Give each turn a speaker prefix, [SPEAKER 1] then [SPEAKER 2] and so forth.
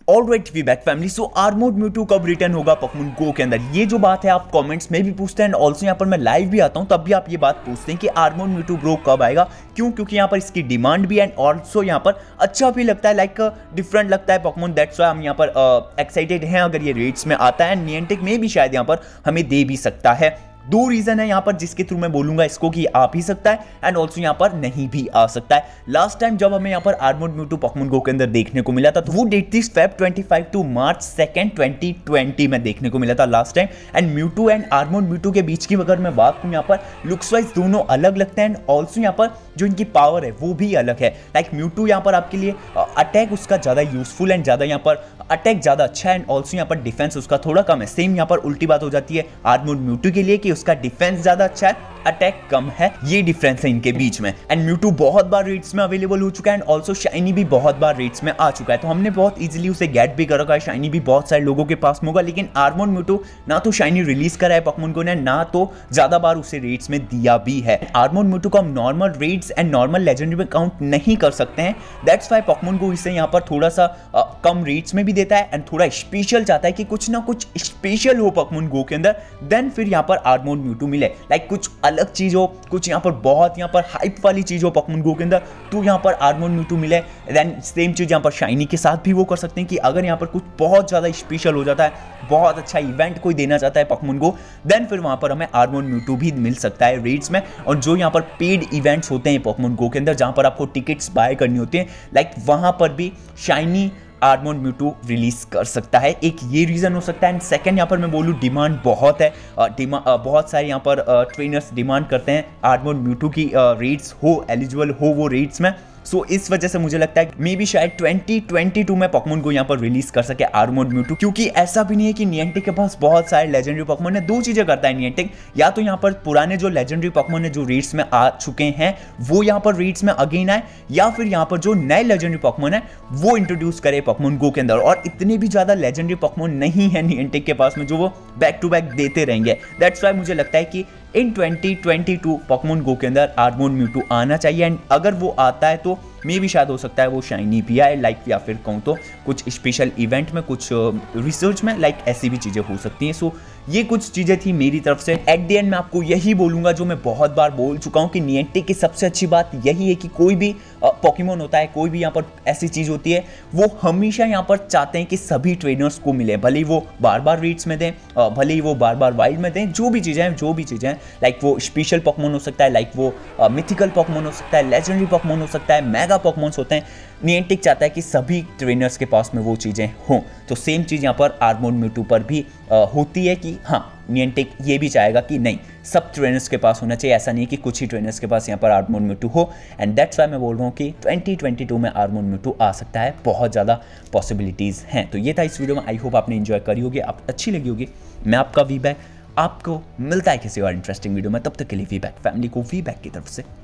[SPEAKER 1] Alright we back family. So armoured Mewtwo कब return होगा Pokemon go के अंदर, ये जो बात है आप कमेंट्स में भी पूछते हैं, ऑल्सो यहाँ पर मैं लाइव भी आता हूँ तब भी आप ये बात पूछते हैं कि आर्मोर्ड म्यूटू ब्रो कब आएगा। क्यों? क्योंकि यहाँ पर इसकी डिमांड भी है एंड ऑल्सो यहाँ पर अच्छा भी लगता है, लाइक डिफरेंट लगता है पोकेमॉन, दैट्स व्हाई हम यहाँ पर एक्साइटेड हैं अगर ये रेट्स में आता है। निएंटिक में भी शायद यहाँ पर हमें दे भी सकता है। दो रीजन है यहाँ पर जिसके थ्रू मैं बोलूंगा इसको कि आ भी सकता है एंड ऑल्सो यहाँ पर नहीं भी आ सकता है। लास्ट टाइम जब हमें यहाँ पर आर्मोर्ड म्यूटू पोकेमॉन गो के अंदर देखने को मिला था तो वो डेट थी Feb 25 टू March 2, 2020 में देखने को मिला था last time. And Mewtwo and armoured Mewtwo के बीच की अगर मैं बात करूँ, यहाँ पर लुक्स वाइज दोनों अलग लगते हैं एंड ऑल्सो यहाँ पर जो इनकी पावर है वो भी अलग है। लाइक म्यूटू यहाँ पर आपके लिए अटैक उसका ज्यादा यूजफुल एंड ज्यादा यहाँ पर अटैक ज्यादा अच्छा है एंड ऑल्सो यहाँ पर डिफेंस उसका थोड़ा कम है। सेम यहाँ पर उल्टी बात हो जाती है आर्मोर्ड म्यूटू के लिए कि उसका डिफेंस ज्यादा अच्छा है, अटैक कम है। ये डिफरेंस है इनके बीच में। एंड म्यूटू बहुत बार रेट्स में अवेलेबल हो चुका है एंड ऑल्सो शाइनी भी बहुत बार रेट्स में आ चुका है, तो हमने बहुत इजीली उसे गेट भी कर रखा है। शाइनी भी बहुत सारे लोगों के पास में होगा, लेकिन आर्मोर्ड म्यूटू ना तो शाइनी रिलीज करा है पोकेमॉन गो ने, ना तो ज्यादा बार उसे रेट्स में दिया भी है। आर्मोर्ड म्यूटू को हम normal raids and normal legendary में काउंट नहीं कर सकते हैं, दैट्स व्हाई पोकेमॉन गो इसे यहाँ पर थोड़ा सा कम रेट्स में भी देता है एंड थोड़ा स्पेशल चाहता है कि कुछ ना कुछ स्पेशल हो पोकेमॉन गो के अंदर, देन फिर यहाँ पर आर्मोर्ड म्यूटू मिले। लाइक कुछ अलग चीज हो, कुछ यहाँ पर बहुत यहाँ पर हाइप वाली चीज हो पोकेमॉन गो के अंदर, तो यहाँ पर आर्मोर्ड म्यूटू मिले। देन सेम चीज यहाँ पर शाइनी के साथ भी वो कर सकते हैं कि अगर यहाँ पर कुछ बहुत ज्यादा स्पेशल हो जाता है, बहुत अच्छा इवेंट कोई देना चाहता है पोकेमॉन गो, देन फिर वहां पर हमें आर्मोर्ड म्यूटू भी मिल सकता है रेट्स में। और जो यहाँ पर पेड इवेंट्स होते हैं पोकेमॉन गो के अंदर जहां पर आपको टिकट्स बाय करनी होती है, लाइक वहां पर भी शाइनी आर्मोर्ड म्यूटू रिलीज कर सकता है। एक ये रीजन हो सकता है। एंड सेकंड यहाँ पर मैं बोलूँ डिमांड बहुत है, बहुत सारे यहाँ पर ट्रेनर्स डिमांड करते हैं आर्मोर्ड म्यूटू की रेट्स हो, एलिजिबल हो वो रेट्स में। सो इस वजह से मुझे लगता है मे बी शायद 2022 में पोकेमॉन को यहाँ पर रिलीज कर सके आर्मोर्ड म्यूटू, क्योंकि ऐसा भी नहीं है कि निएंटिक के पास बहुत सारे लेजेंडरी पोकेमॉन है। दो चीजें करता है निएंटिक, या तो यहाँ पर पुराने जो लेजेंडरी पोकेमॉन है जो रेट्स में आ चुके हैं वो यहाँ पर रेट्स में अगेन आए, या फिर यहाँ पर जो नए लेजेंडरी पोकेमॉन है वो इंट्रोड्यूस करे पोकेमॉन गो के अंदर। और इतने भी ज्यादा लेजेंडरी पोकेमॉन नहीं है निएंटिक के पास में जो वो बैक टू बैक देते रहेंगे। दैट्स व्हाई मुझे लगता है कि इन 2022 पोकेमॉन गो के अंदर आर्मोर्ड म्यूटू आना चाहिए। एंड अगर वो आता है तो मे भी शायद हो सकता है वो शाइनी भी आए, लाइक या फिर कहूँ तो कुछ स्पेशल इवेंट में, कुछ रिसर्च में, लाइक ऐसी भी चीज़ें हो सकती हैं। सो ये कुछ चीज़ें थी मेरी तरफ से। एट द एंड मैं आपको यही बोलूँगा जो मैं बहुत बार बोल चुका हूँ कि निएंटिक की सबसे अच्छी बात यही है कि कोई भी पोकेमॉन होता है, कोई भी यहाँ पर ऐसी चीज़ होती है, वो हमेशा यहाँ पर चाहते हैं कि सभी ट्रेनर्स को मिले, भले ही वो बार बार रेट्स में दें, भले ही वो बार बार वाइल्ड में दें, जो भी चीज़ें हैं, लाइक वो स्पेशल पोकेमॉन हो सकता है, लाइक वो मिथिकल पोकेमॉन हो सकता है, लेजेंडरी पोकेमॉन हो सकता है, मेगा पोकेमॉन्स होते हैं। निएंटिक चाहता है कि सभी ट्रेनर्स के पास में वो चीज़ें हों। तो सेम चीज़ यहाँ पर आर्मोर्ड म्यूटू पर भी होती है कि हाँ, निएंटिक ये भी चाहेगा कि नहीं, सब ट्रेनर्स के पास होना चाहिए, ऐसा नहीं है कि कुछ ही ट्रेनर्स के पास यहाँ पर आर्मोर्ड म्यूटू हो। एंड दैट्स व्हाई मैं बोल रहा हूँ कि 2022 में आर्मोर्ड म्यूटू आ सकता है, बहुत ज़्यादा पॉसिबिलिटीज़ हैं। तो ये था इस वीडियो में, आई होप आपने एंजॉय करी होगी, आप अच्छी लगी होगी। मैं आपका वी बैक, आपको मिलता है किसी और इंटरेस्टिंग वीडियो में, तब तक के लिए वी बैक फैमिली को वी बैक की तरफ से